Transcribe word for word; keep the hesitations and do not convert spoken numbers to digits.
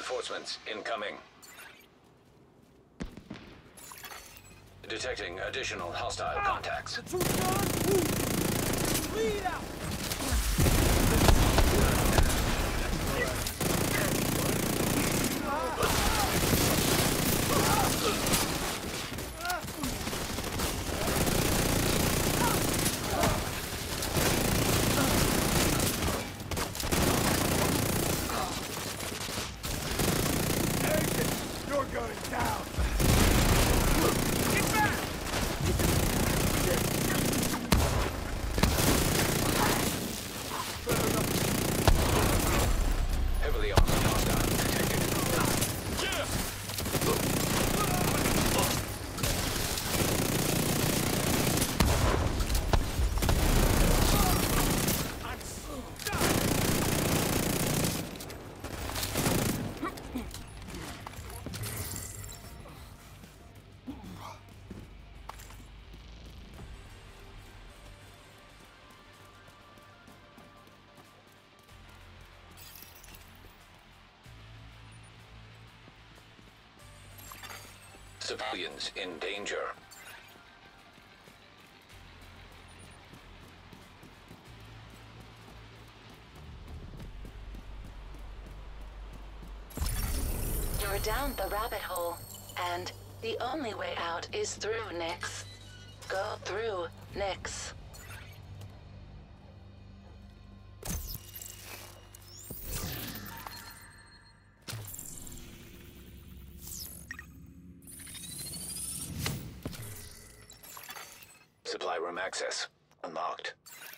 Reinforcements incoming. Detecting additional hostile contacts. Lead out! You're going down! Get back! Heavily armed hostile detected. Civilians in danger. You're down the rabbit hole, and the only way out is through, Nyx. Go through, Nyx. Supply room access unlocked.